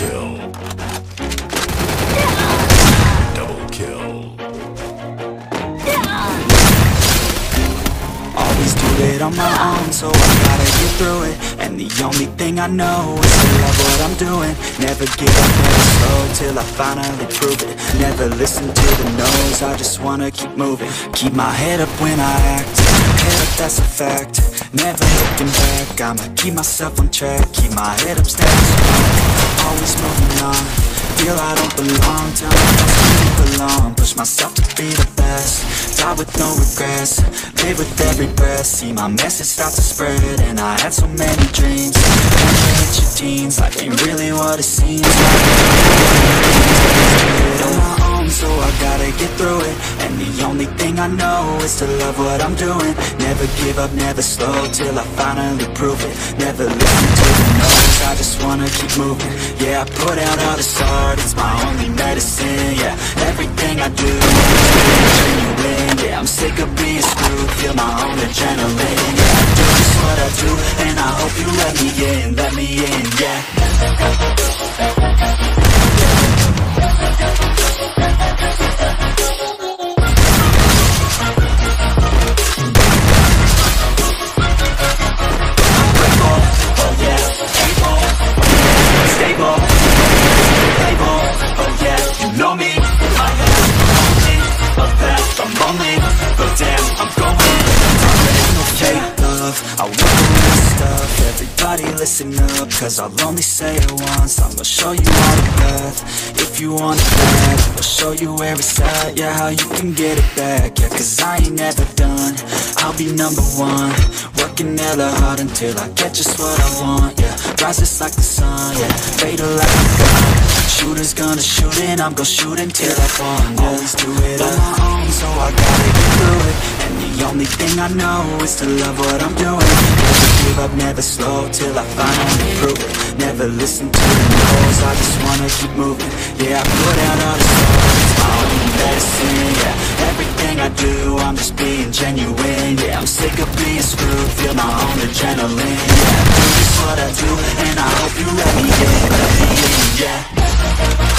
kill. Double kill. Always do it on my own, so I gotta get through it. And the only thing I know is to love what I'm doing. Never give up, never slow, till I finally prove it. Never listen to the no's, I just wanna keep moving. Keep my head up when I act, head up, that's a fact. Never looking back, I'ma keep myself on track. Keep my head up, standing strong, always moving on. Feel I don't belong, tell me I belong. Push myself to be the best, die with no regrets. Live with every breath, see my message start to spread. And I had so many dreams, never hit your teens. Life ain't really what it seems. On my own, so I gotta get through it. And the only thing I know is to love what I'm doing. Never give up, never slow, till I finally prove it. Never listen to the no's, I just wanna keep moving. Yeah, I put out all this art, it's my only medicine. Yeah, everything I do is genuine. Yeah, I'm sick of being screwed, feel my own adrenaline. Yeah, I do just what I do, and I hope you let me in, yeah. I want the real stuff, everybody listen up, cause I'll only say it once. I'ma show you all the path, if you want it bad. I'll show you where it's at, yeah, how you can get it back. Yeah, cause I ain't never done, I'll be number one. Working hella hard until I get just what I want. Yeah, rises like the sun, yeah, fatal like a gun. Shooters gonna shoot and I'm gonna shoot until I fall. Yeah. Always do it on my own, so I gotta get through it. And the only thing I know is to love what I'm doing. Never give up, never slow, till I finally prove it. Never listen to the no's, I just wanna keep moving. Yeah, I put out all the stars, it's my only medicine. Yeah, everything I do, I'm just being genuine. Yeah, I'm sick of being screwed, feel my own adrenaline. Yeah, I do just what I do, and I hope you let me in, yeah.